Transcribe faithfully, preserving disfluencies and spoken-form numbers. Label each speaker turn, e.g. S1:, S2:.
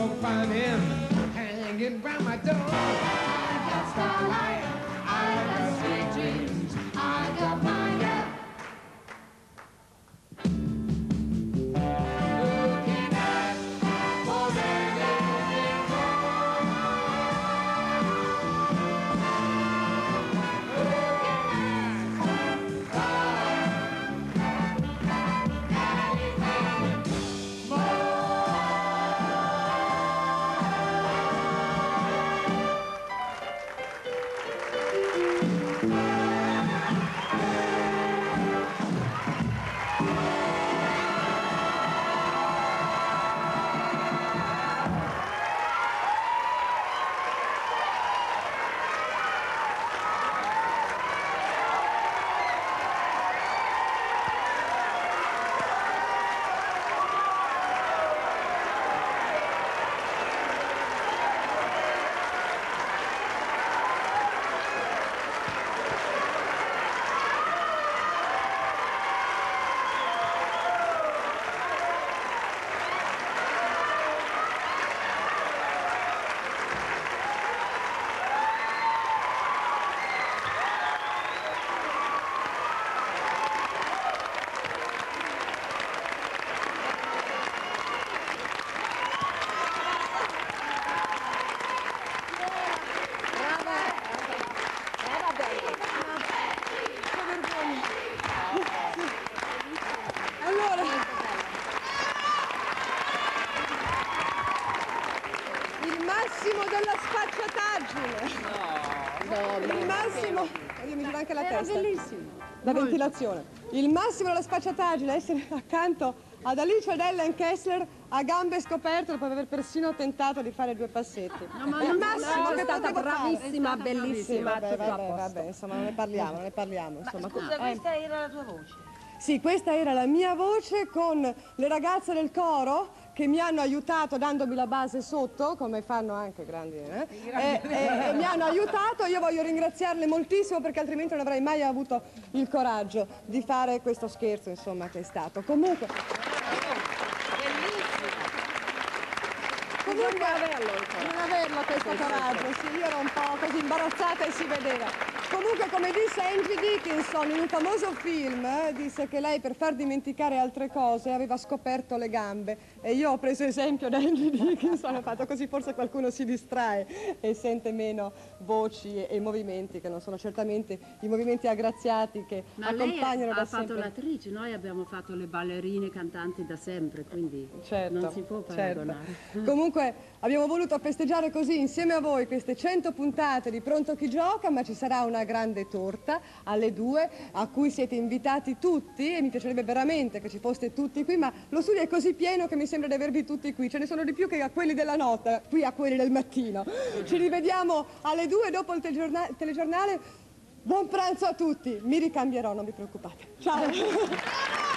S1: won't find him hanging round my door. I got starlight, I got sweet dreams, I got my love. Looking at forever
S2: della sfacciataggine. No, no, il massimo, io mi gira anche la
S3: era
S2: testa.
S3: Bellissimo.
S2: La ventilazione. Il massimo della sfacciataggine è essere accanto ad Alice Ellen Kessler a gambe scoperte dopo aver persino tentato di fare due passetti.
S3: No, ma
S2: il
S3: non
S2: massimo
S3: no,
S2: che
S3: è stata
S2: potevo
S3: bravissima,
S2: fare.
S3: bellissima.
S2: Sì, vabbè, vabbè, vabbè, insomma, non ne parliamo, non ne parliamo. Insomma.
S4: Ma scusa, questa era la tua voce?
S2: Sì, questa era la mia voce con le ragazze del coro che mi hanno aiutato dandomi la base sotto, come fanno anche grandi, eh? E, e, e mi hanno aiutato. Io voglio ringraziarle moltissimo perché altrimenti non avrei mai avuto il coraggio di fare questo scherzo, insomma, che è stato. Comunque... Comunque non averlo, non averlo questo coraggio, sì, io ero un po' così imbarazzata e si vedeva. Comunque, come disse Angie Dickinson in un famoso film, eh, disse che lei per far dimenticare altre cose aveva scoperto le gambe e io ho preso esempio da Angie Dickinson, ho fatto così forse qualcuno si distrae e sente meno voci e, e movimenti che non sono certamente i movimenti aggraziati che
S3: Ma
S2: accompagnano
S3: lei
S2: da
S3: ha fatto
S2: sempre.
S3: l'attrice, noi abbiamo fatto le ballerine cantanti da sempre, quindi
S2: Certo,
S3: non si può paragonare.
S2: certo. Comunque abbiamo voluto festeggiare così insieme a voi queste cento puntate di Pronto chi gioca, ma ci sarà una grande torta alle due a cui siete invitati tutti e mi piacerebbe veramente che ci foste tutti qui, ma lo studio è così pieno che mi sembra di avervi tutti qui, ce ne sono di più che a quelli della notte, qui a quelli del mattino. Ci rivediamo alle due dopo il telegiornale, telegiornale. Buon pranzo a tutti, mi ricambierò, non vi preoccupate. Ciao!